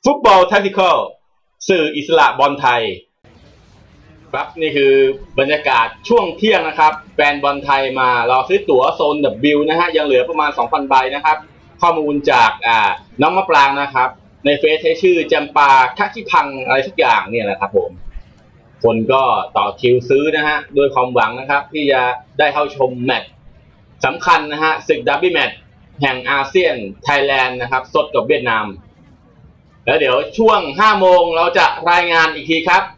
ฟุตบอลแท็กติคอลสื่ออิสระบอลไทยครับนี่คือบรรยากาศช่วงเที่ยงนะครับแฟนบอลไทยมารอซื้อตั๋วโซน W นะฮะยังเหลือประมาณ 2,000 ใบนะครับข้อมูลจากน้องมะปรางนะครับในเฟซใช้ชื่อจำปาทักที่พังอะไรทุกอย่างเนี่ยแหละครับผมคนก็ต่อคิวซื้อนะฮะด้วยความหวังนะครับที่จะได้เข้าชมแมตช์สำคัญนะฮะศึกดับเบิลแมตช์แห่งอาเซียนไทยแลนด์นะครับสดกับเวียดนามแล้วเดี๋ยวช่วง 5 โมงเราจะรายงานอีกทีครับ